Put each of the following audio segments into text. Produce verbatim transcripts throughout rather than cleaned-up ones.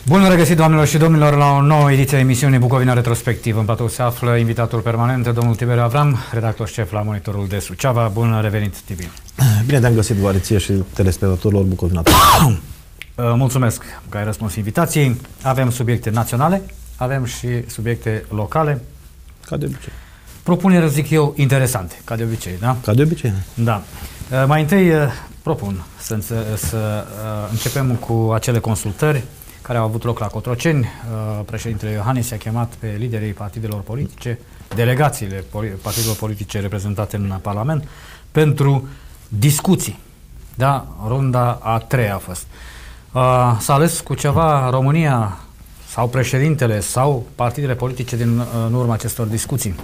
Bun regăsit, doamnelor și domnilor, la o nouă ediție a emisiunii Bucovina Retrospectiv. În platou se află invitatul permanent, domnul Tiberiu Avram, redactor șef la Monitorul de Suceava. Bun revenit, Tibi. Bine te-am găsit, Voariție, și telespectatorilor Bucovina. Mulțumesc că ai răspuns invitației. Avem subiecte naționale, avem și subiecte locale. Ca de obicei. Propuneri, zic eu, interesante, ca de obicei, da? Ca de obicei. Da. Mai întâi propun să, să începem cu acele consultări care au avut loc la Cotroceni. Președintele Iohannis a chemat pe liderii partidelor politice, delegațiile partidelor politice reprezentate în Parlament, pentru discuții. Da? Runda a treia a fost. S-a ales cu ceva România sau președintele sau partidele politice din în urma acestor discuții?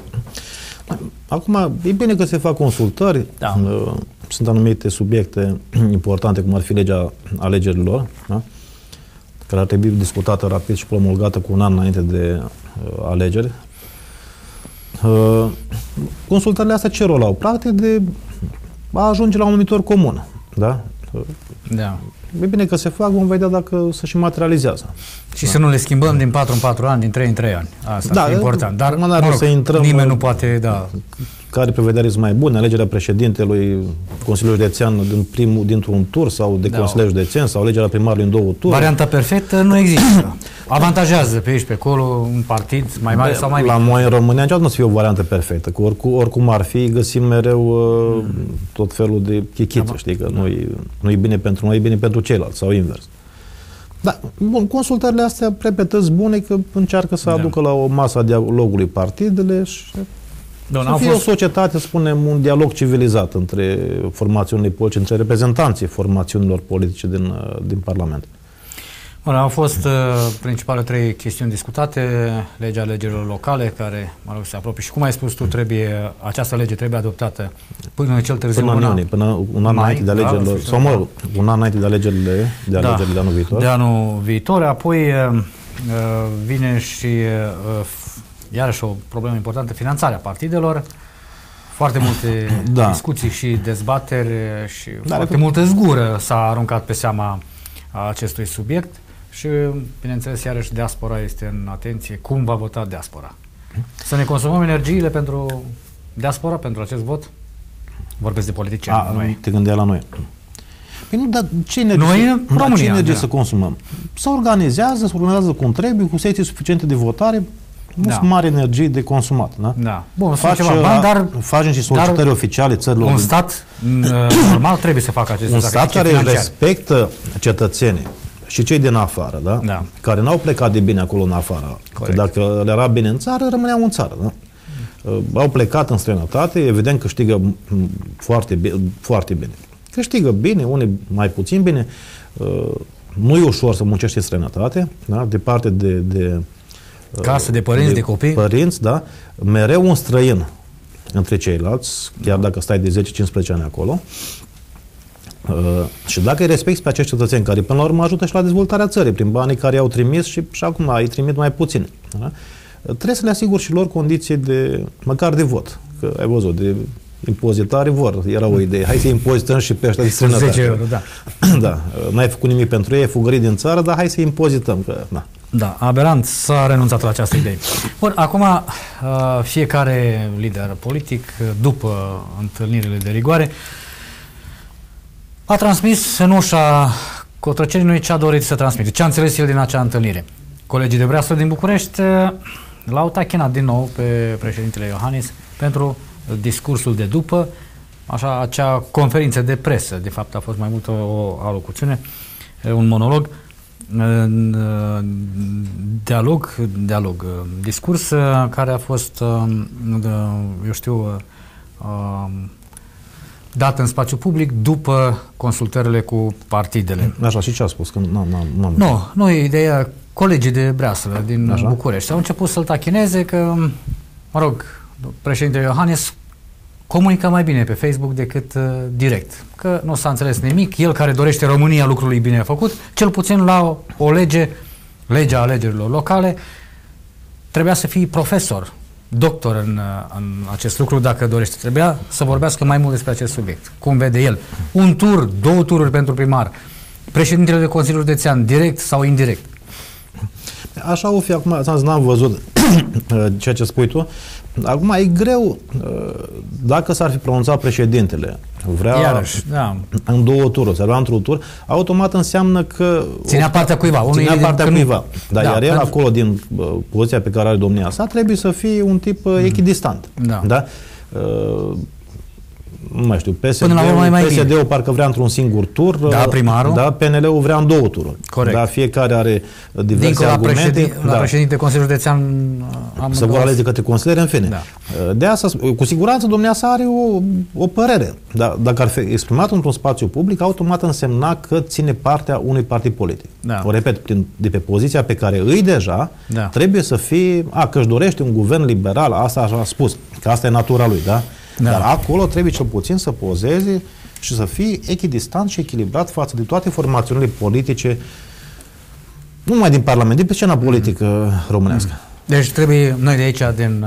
Acum, e bine că se fac consultări. Da. Sunt anumite subiecte importante, cum ar fi legea alegerilor, da? Care ar trebui discutată rapid și promulgată cu un an înainte de uh, alegeri. Uh, consultările astea ce rol au? Practic de a ajunge la un numitor comun. Da? Da. E bine că se fac, vom vedea dacă se și materializează. Și da. Să nu le schimbăm din patru în patru ani, din trei în trei ani. Asta da, e important. Dar mă rog, să intrăm, nimeni nu poate, da. Care prevederi sunt mai bune, alegerea președintelui Consiliul Județean din primul, dintr-un tur sau de da. Consilier Județean sau alegerea primarului în două tururi. Varianta perfectă nu există. Avantajează pe aici, pe acolo, un partid mai mare de, sau mai mic. La noi în România niciodată nu o să fie o variantă perfectă, că oricum, oricum ar fi, găsim mereu uh, mm. tot felul de chichițe, da. Știi, că nu-i, nu-i bine pentru noi, e bine pentru ceilalți sau invers. Da, bun, consultările astea, repetăți bune, că încearcă să da. Aducă la o masă a dialogului partidele și Don, să fie fost... o societate, spunem, un dialog civilizat între formațiunile politice, între reprezentanții formațiunilor politice din, din Parlament. Bun, au fost uh, principale trei chestiuni discutate. Legea alegerilor locale, care, mă rog, se apropie. Și cum ai spus tu, trebuie, această lege trebuie adoptată până cel târziu. Până în iunie, până un an înainte de alegerile, da, sau mă rog, un an înainte de alegerile de, alegerile da, de anul viitor. De anul viitor. Apoi uh, vine și uh, iarăși o problemă importantă, finanțarea partidelor. Foarte multe da. Discuții și dezbateri și da, foarte de... multă zgură s-a aruncat pe seama acestui subiect și, bineînțeles, iarăși diaspora este în atenție. Cum va vota diaspora? Să ne consumăm energiile pentru diaspora, pentru acest vot? Vorbesc de politicieni. A, noi. Te gândeai la noi. Păi nu, dar ce energie, noi, să, România, ce energie da. Să consumăm? Se organizează, se organizează cum trebuie, cu secții suficiente de votare. Nu da. Sunt mari energii de consumat. Da? Da. Bun, Faci, ceva bani, dar, facem și solicitări dar oficiale țărilor. Un stat normal trebuie să facă acest Un stat care financiar. Respectă cetățenii și cei din afară, da? Da. Care n-au plecat de bine acolo în afară. Că dacă le era bine în țară, rămâneau în țară. Da? Au plecat în străinătate, evident câștigă foarte bine, foarte bine. Câștigă bine, unii mai puțin bine. Nu e ușor să muncești în străinătate, da? Departe de, de casă, de părinți, de, de copii. Părinți, da. Mereu un străin între ceilalți, chiar dacă stai de zece cincisprezece ani acolo. Uh, și dacă îi respecti pe acești cetățeni care până la urmă ajută și la dezvoltarea țării, prin banii care i-au trimis și, și acum îi trimit mai puțin. Da? Trebuie să le asiguri și lor condiții de, măcar de vot. Că ai văzut, de impozitare vor. Era o idee. Hai să impozităm și pe ăștia de străinătate. zece euro, da. Da. N-ai făcut nimic pentru ei, ai fugărit din țară, dar hai să impozităm. Că, da. Da, aberant, s-a renunțat la această idee. Bun, acum fiecare lider politic, după întâlnirile de rigoare, a transmis în ușa Cotroceni ce a dorit să transmite, ce a înțeles el din acea întâlnire. Colegii de Breaslă din București l-au tachinat din nou pe președintele Iohannis pentru discursul de după, așa, acea conferință de presă, de fapt a fost mai mult o, o alocuțiune, un monolog, dialog, dialog, discurs care a fost, eu știu, dat în spațiu public după consultările cu partidele. Așa, și ce a spus? Că n-am, n-am, nu, nu e ideea. Colegii de Breaslă din Așa? București au început să-l tachineze că, mă rog, președintele Iohannis comunică mai bine pe Facebook decât uh, direct. Că nu s-a înțeles nimic. El care dorește România lucrului bine făcut, cel puțin la o, o lege, legea alegerilor locale, trebuia să fii profesor, doctor în, în acest lucru dacă dorește. Trebuia să vorbească mai mult despre acest subiect. Cum vede el. Un tur, două tururi pentru primar, președintele de Consiliul Județean, direct sau indirect. Așa o fi acum, n-am văzut ceea ce spui tu. Acum e greu, dacă s-ar fi pronunțat președintele, vrea Iarăși, da. în două tururi, să vrea într-un tur, automat înseamnă că ținea partea cuiva. Unul ținea partea cuiva. Dar da, iar el pentru... acolo, din uh, poziția pe care are domnia sa, trebuie să fie un tip uh, echidistant. Da. Da? Uh, nu mai știu, P S D-ul parcă vrea într-un singur tur, da, primarul. Da, P N L-ul vrea în două tururi. Corect. Da, fiecare are diverse Dincolo argumente. La președinte, da. la președinte Consiliul Județean am să vor alege către consiliere, în fine. Da. De asta, cu siguranță, domnia sa are o, o părere. Da, dacă ar fi exprimat într-un spațiu public, automat însemna că ține partea unui partid politic. Da. O repet, prin, de pe poziția pe care îi deja, da. trebuie să fie, a, că își dorește un guvern liberal, asta așa a spus, că asta e natura lui, da? Da. Dar acolo trebuie cel puțin să pozeze și să fie echidistant și echilibrat față de toate formațiunile politice, nu numai din Parlament, din pe scena politică mm. românească. Deci trebuie, noi de aici, din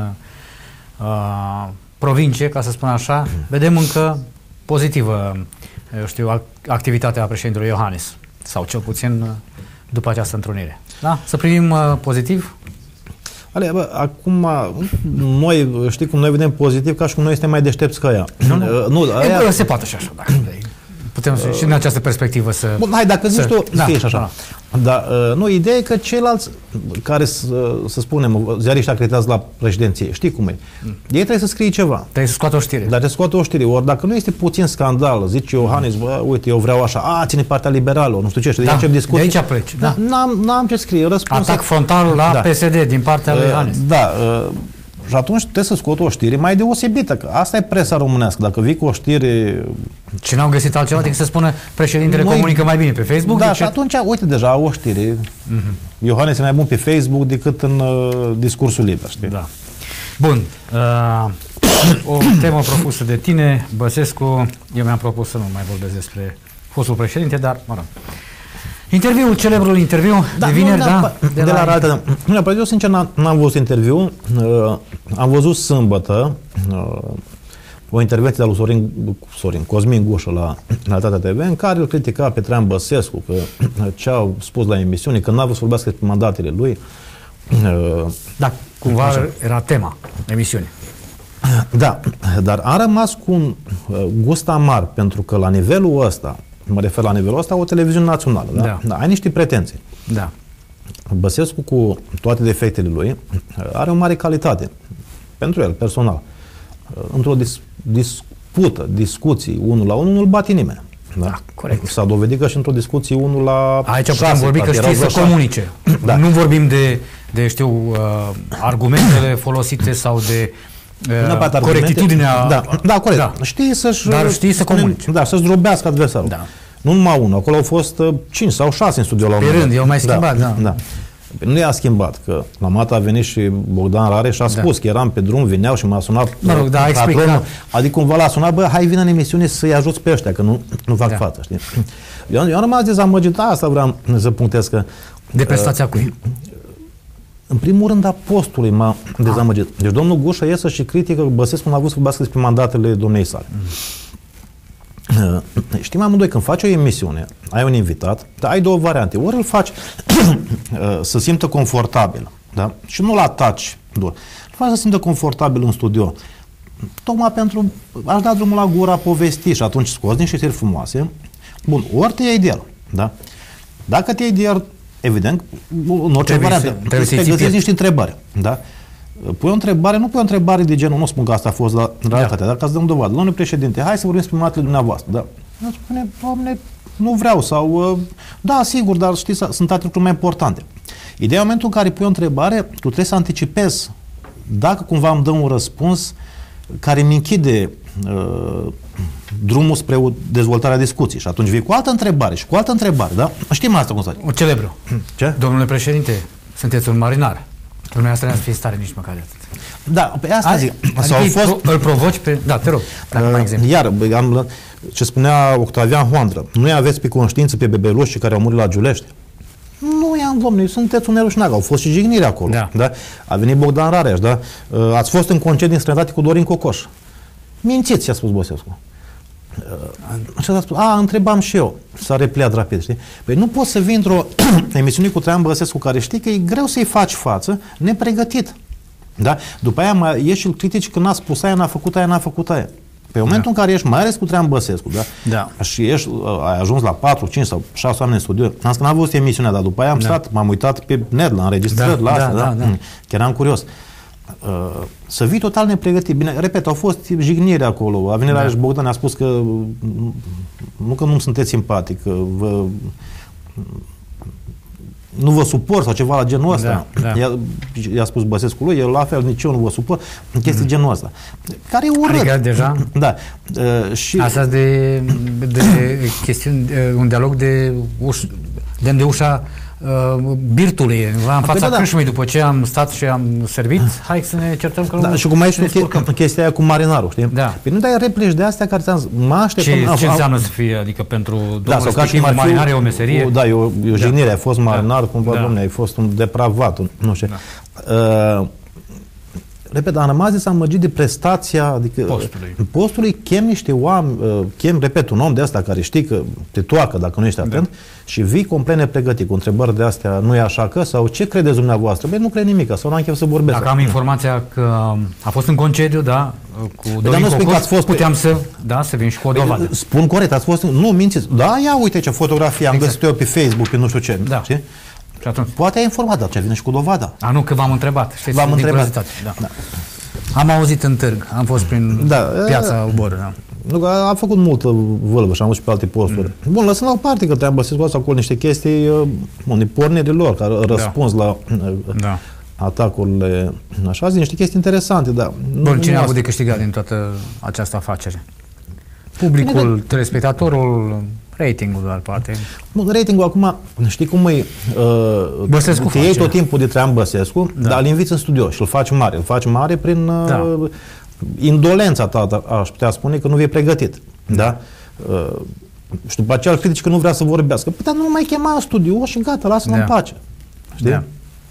uh, provincie, ca să spun așa, mm. vedem încă pozitivă, eu știu, activitatea președintelui Iohannis, sau cel puțin după această întrunire. Da? Să privim uh, pozitiv? Ale, bă, acum, noi, știi cum noi vedem pozitiv, ca și cum noi suntem mai deștepți ca ea. Nu, nu. Uh, nu aia... e, bă, se poate și așa, dacă vrei. Putem uh, și în această perspectivă să... Bun, hai, dacă zici tu, da, fie și așa. Da. Dar, uh, nu, ideea e că ceilalți care, să, să spunem, ziariști acreditați la președinție, știi cum e? Mm. Ei trebuie să scrie ceva. Trebuie să scoată o știre. Dar trebuie să scoată o știre. Ori dacă nu este puțin scandal, zice Iohannis, bă, uite, eu vreau așa, a, ține partea liberală, nu știu ce, știi, da, de aici de aici pleci. Da. N-am, n-am ce scrie. Răspuns atac frontal la da. P S D din partea lui Iohannis. Uh, da, uh, și atunci trebuie să scot o știre mai deosebită, că asta e presa românească. Dacă vii cu o știre... Și n-au găsit altceva decât să spună președintele noi... comunică mai bine pe Facebook? Da, decât... și atunci, uite, deja o știre. Uh-huh. Iohannis e mai bun pe Facebook decât în uh, discursul liber, știi? Da. Bun. Uh, o temă propusă de tine, Băsescu. Eu mi-am propus să nu mai vorbesc despre fostul președinte, dar, mă rog. Interviul, celebrul interviu da, de vineri, nu, da? De, de la, la altă. Nu, eu sincer n-am văzut interviu. Uh, am văzut sâmbătă uh, o intervenție de lui Sorin, Sorin Cosmin Gușă la Realitatea T V, în care îl critica pe Traian Băsescu, că ce a spus la emisiune, că n-a vrut să vorbească despre mandatele lui. Uh, da, cumva așa. Era tema emisiunii. Da, dar a rămas cu un uh, gust amar, pentru că la nivelul ăsta, mă refer la nivelul ăsta, o televiziune națională, da? Da. Da, ai niște pretenții. Da. Băsescu, cu toate defectele lui, are o mare calitate, pentru el, personal. Într-o dis dispută, discuții, unul la unul, nu-l bate nimeni. Da? Da, corect. S-a dovedit că și într-o discuție unul la aici putem vorbi că știi să comunice. Da. Nu vorbim de, de știu, uh, argumentele folosite sau de uh, corectitudinea... Da, da, corect. Da. Știi să-și... Dar știi să comunice. Da, să-și drobească adversarul. Da. Nu numai unul, acolo au fost uh, cinci sau șase în studio la un moment. Pe rând, eu mai schimbat, da. da. da. Nu i-a schimbat, că la mată a venit și Bogdan Rareș și a spus da. că eram pe drum, vineau și m-a sunat mă rog, da, patronul, adică cumva l-a sunat, bă, hai vină în emisiune să-i ajuți pe ăștia, că nu, nu fac da. față, știi? Eu, eu am rămas dezamăgit, asta vreau să punctez că... De prestația uh, cui? În primul rând a postului m-a dezamăgit. Deci domnul Gușă iese și critică că Băsescu n-a avut să vorbească despre mandatele domnei sale. Mm. Știm amândoi, când faci o emisiune, ai un invitat, dar ai două variante. Ori îl faci să simtă confortabil, da? Și nu-l ataci doar. Îl faci să simtă confortabil în studio. Tocmai pentru aș da drumul la gura, povesti și atunci scoți niște știri frumoase. Bun, ori te iei de el, da? Dacă te iei de el, evident, în orice variantă, trebuie să găsești niște întrebări, da? Pui o întrebare, nu pui o întrebare de genul, nu spun că asta a fost la realitate, da. Dar ca să dăm dovadă. Domnule președinte, hai să vorbim despre mandatele dumneavoastră. Da. El spune, doamne, nu vreau sau, da, sigur, dar știți, sunt alte lucruri mai importante. Ideea, în momentul în care pui o întrebare, tu trebuie să anticipezi dacă cumva îmi dă un răspuns care mi închide uh, drumul spre dezvoltarea discuției. Și atunci vii cu altă întrebare și cu altă întrebare, da? Știm asta cum să faci. O celebru. Ce? Domnule președinte, sunteți un marinar. Dumneavoastră n-ați fi stare nici măcar de atât. Da, pe asta zic. Adică au fost... îl provoci pe... Da, te rog, dacă uh, mai exemplu. Iar, am, ce spunea Octavian Hoandră, nu aveți pe conștiință pe bebelușii care au murit la Giulești? Nu i-am, domnule, sunteți un nerușnac, au fost și jigniri acolo. Da. Da? A venit Bogdan Rareș, da? Uh, ați fost în concediu din străinătate cu Dorin Cocoș. Mințiți, a spus Băsescu. Și a spus, a, întrebam și eu. S-a repliat rapid, știi? Păi nu poți să vii într-o emisiune cu Traian Băsescu, care știi că e greu să-i faci față, nepregătit. Da? După aia mai ieși și îl critici că n-a spus aia, n-a făcut aia, n-a făcut aia. Pe momentul da. în care ești, mai ales cu Traian Băsescu, da? Da. Și ești, ai ajuns la patru, cinci sau șase oameni în studio. Am zis că n-am văzut emisiunea, dar după aia am da. stat, m-am uitat pe net, la înregistrări, da, la astea, da, da, da. da. Chiar eram curios. Uh, să vii total nepregătit. Bine, repet, au fost jigniri acolo. A venit da. la Bogdan, a spus că nu că nu sunteți simpatic, că vă, nu vă suport sau ceva la genul ăsta. Da, da. I-a, i-a spus Băsescu lui, el la fel, nici eu nu vă suport, în chestii mm. genul ăsta. Care e urât. Adică deja? Da. Uh, și asta de, de chestiuni, un dialog de, uș, de, de ușa Uh, birtului, în fața da, câșmei, după ce am stat și am servit, hai să ne certăm că da, nu. Și cum ai știut che- chestia aia cu marinarul, știi? Da. Păi nu dai replici de astea care ți-am mă așteptam. Ce, am, ce am, înseamnă să fie, adică pentru domnul da, respectiv, o marinar e o meserie? O, da, e o, e o jignire, da. ai fost marinar, da. cumva, da. domne, ai fost un depravat, un, nu știu. Da. Uh, repet, am rămas dezamăgit de prestația, adică postului. postului, chem niște oameni, chem, repet, un om de asta care știi că te toacă dacă nu ești atent da. și vii complet nepregătit cu întrebări de astea, nu e așa că, sau ce credeți dumneavoastră? Băi, nu cred nimic, sau n-am chef să vorbesc. Dacă am informația că a fost în concediu, da, cu Dorin Cocos, fost puteam să, da, să vin și cu o dovadă. Spun corect, ați fost, nu mințiți, da, ia uite ce fotografie am exact. găsit eu pe Facebook, pe nu știu ce, da. știi? Poate ai informat, dar ce vine și cu dovada. A, nu, că v-am întrebat. Știți, v-am întrebat. Da. Da. Am auzit în târg, am fost prin da, piața Obor. Da. A făcut multă vâlvă și am avut și pe alte posturi. Mm. Bun, lăsăm la o parte că Traian Băsescu asta acolo niște chestii, unde pornirile lor, care răspuns da. la da. atacurile, așa, zi, niște chestii interesante. Da. Bun, cine a avut de câștigat din toată această afacere? Publicul, bine, telespectatorul, ratingul doar poate. Nu, ratingul acum, știi cum e, uh, Băsescu te iei tot timpul de Traian Băsescu, da. dar îl inviți în studio și îl faci mare. Îl faci mare prin uh, da. indolența ta, aș putea spune că nu vei pregătit. Da? Uh, și după aceea îl critici că nu vrea să vorbească. Păi, dar nu mai chema în studio și gata, lasă-l da. în pace. Știi? Da.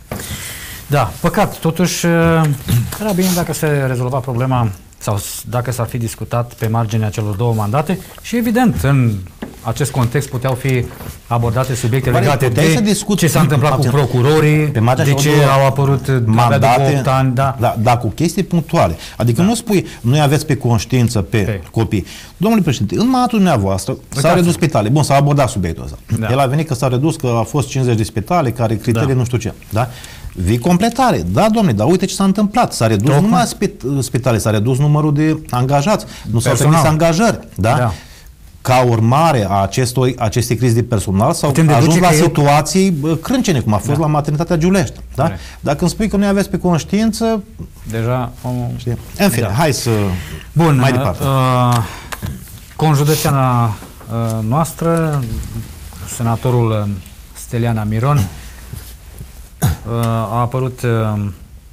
Da, păcat. Totuși, era bine dacă se rezolva problema sau dacă s-ar fi discutat pe marginea celor două mandate și, evident, în acest context puteau fi abordate subiecte Pare, legate de discut, ce s-a întâmplat cu procurorii, pe de ce au apărut mandate, opt ani. Da. Da, da, cu chestii punctuale. Adică da. nu spui, noi aveți pe conștiință pe, pe copii. Domnule președinte, în mandatul dumneavoastră s-au redus spitale. Bun, s-a abordat subiectul ăsta. Da. El a venit că s-a redus, că a fost cincizeci de spitale, care criterii da. nu știu ce. Da? Vii completare. Da, domnule, dar uite ce s-a întâmplat. S-a redus Tocmai. numai spit, spitale, s-a redus numărul de angajați. Nu s-au trimis angajări. Da? Da. Ca urmare a acestor, acestei crize de personal s-au ajuns la situații eu... crâncene, cum a fost da. la maternitatea Giulești. Da? Corect. Dacă îmi spui că nu aveți pe conștiință... Deja... Omul... Știi? În fine, da. hai să... Bun, mai departe. Uh, conjudețeana uh, noastră, senatorul Steliana Miron, uh, a apărut... Uh,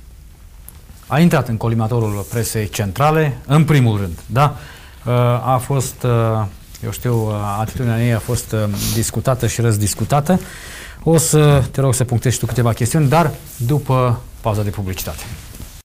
a intrat în colimatorul presei centrale, în primul rând. Da? Uh, a fost... Uh, Eu știu, atitudinea ei a fost discutată și răzdiscutată. O să te rog să punctezi tu câteva chestiuni, dar după pauza de publicitate.